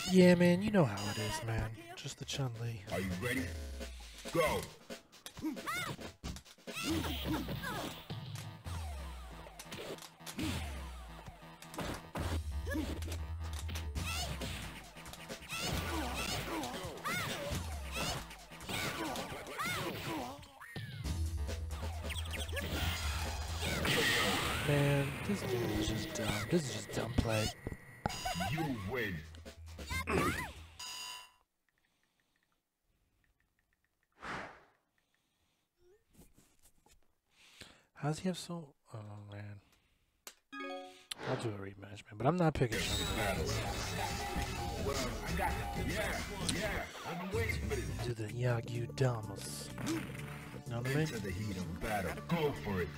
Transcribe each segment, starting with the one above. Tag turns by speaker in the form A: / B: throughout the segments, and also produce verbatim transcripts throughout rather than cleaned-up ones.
A: Yeah, man, you know how it is, man. Just the Chun-Li.
B: Are you ready? Go!
A: Man, this game is just dumb. This is just dumb play.
B: You win.
A: How does he have so... Oh, man. I'll do a rematch, man. But I'm not picking Chun-Li.
B: Well, I got it. Yeah, yeah. I've been waiting for this.
A: Do the Yagyu Damas. You know what I mean?
B: Into the heat of battle. Go for it.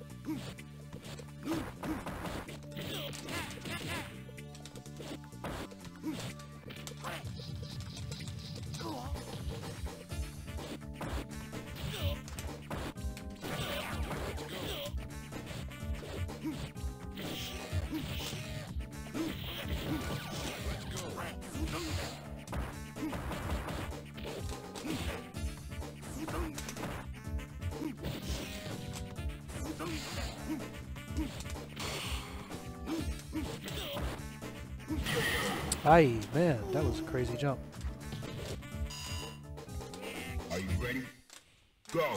A: Aye, man, that was a crazy jump.
B: Are you ready? Go!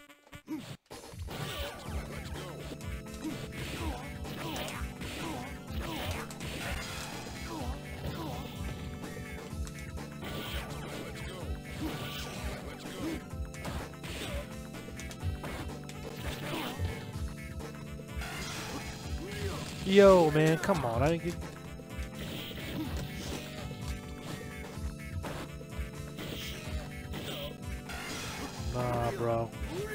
A: Yo, man, come on. I didn't get... Nah, bro.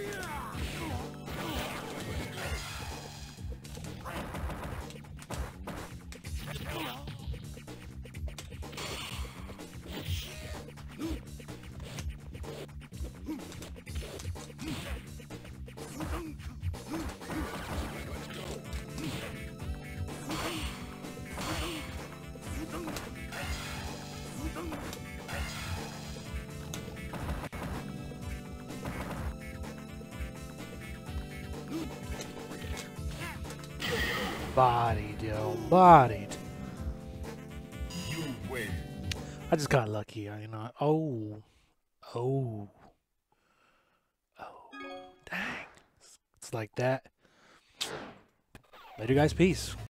A: Bodied, yo. Bodied.
B: You win.
A: I just got lucky, you know. Oh. Oh. Oh. Dang. It's like that. Later, guys. Peace.